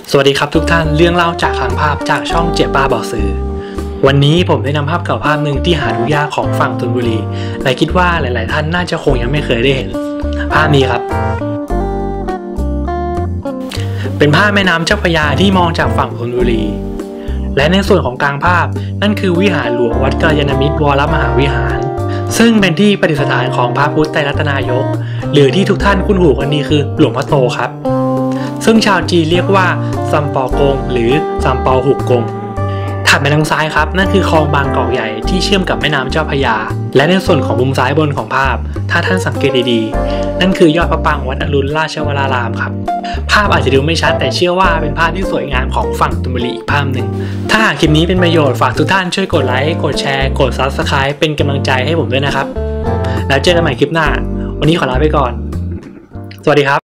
สวัสดีครับทุกท่านเรื่องเล่าจากทางภาพจากช่องเจ็บบ้าบอกสื่อวันนี้ผมได้นำภาพเก่าภาพหนึ่งที่หาดูยากของฝั่งธนบุรีและคิดว่าหลายๆท่านน่าจะคงยังไม่เคยได้เห็นภาพนี้ครับเป็นภาพแม่น้ำเจ้าพระยาที่มองจากฝั่งธนบุรีและในส่วนของกลางภาพนั่นคือวิหารหลวงวัดกัลยาณมิตรวรมหาวิหารซึ่งเป็นที่ประดิษฐานของพระพุทธไตรรัตนายกหรือที่ทุกท่านคุ้นหูกันดีคือหลวงพ่อโตครับซึ่งชาวจีนเรียกว่าซัมปอกงหรือซัมปอหุกกงถัดไปทางซ้ายครับนั่นคือคลองบางกอกใหญ่ที่เชื่อมกับแม่น้ำเจ้าพระยาและในส่วนของมุมซ้ายบนของภาพถ้าท่านสังเกตดีๆนั่นคือยอดพระปรางวัดอรุณราชวรารามครับภาพอาจจะดูไม่ชัดแต่เชื่อว่าเป็นภาพที่สวยงามของฝั่งธนบุรีอีกภาพหนึ่งถ้าหากคลิปนี้เป็นประโยชน์ฝากทุกท่านช่วยกดไลค์กดแชร์กด Subscribe เป็นกำลังใจให้ผมด้วยนะครับแล้วเจอกันใหม่คลิปหน้าวันนี้ขอลาไปก่อนสวัสดีครับ